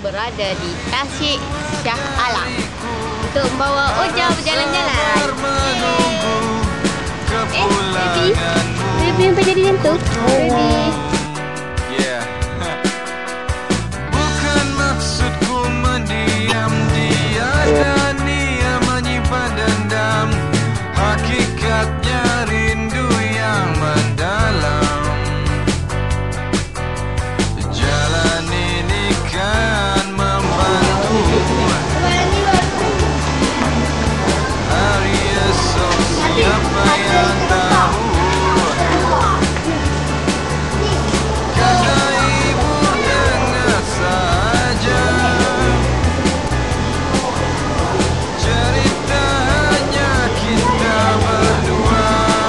berada di Tasik Shah Alam untuk membawa Oja berjalan-jalan. Baby. Baby sampai jadi macam tu. Baby. Bukan maksudku mendiam, tiada niat menyimpan dendam. Hakikatnya rindu yang mendalam. Jalan ini kan membantu hari esok, siapa yang tahu. Kata ibu dengar saja, cerita hanya kita berdua.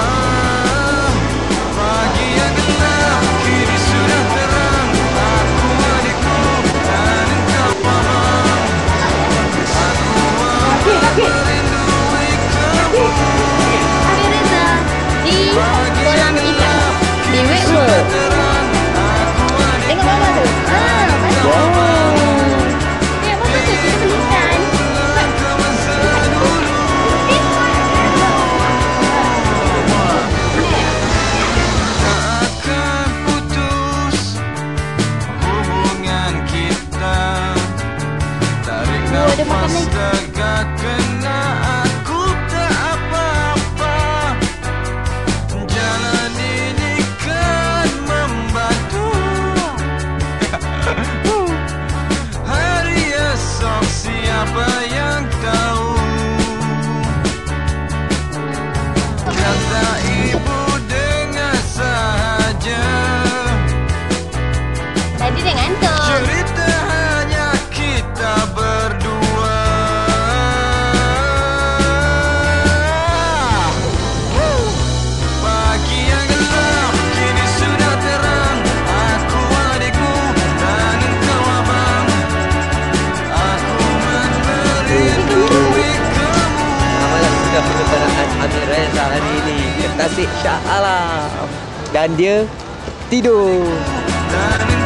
Pagi yang gelap kini sudah terang. Aku adikku dan engkau mamang. Aku amat merindui kamu. Hari Reza di kolam ikan di Wet World. Tengok bawah tu. Bagus. Ya, bagus tu. Kita beli ikan. Tak akan putus hubungan kita. Tarik ada makan nafas lagi. tegak kena aku tak apa-apa. Jalan ini kan membantu. Hari esok siapa yang tahu. Kata ibu dengar saja, Tadi dia ngantuk. cerita hanya kita berdua. Pagi yang gelap kini sudah terang. Aku adikku dan engkau abang. Aku merindui kamu. Amalan sudah penyempurnaan Amir Reza hari ini ke Tasik Shah Alam. Dan dia tidur. Dan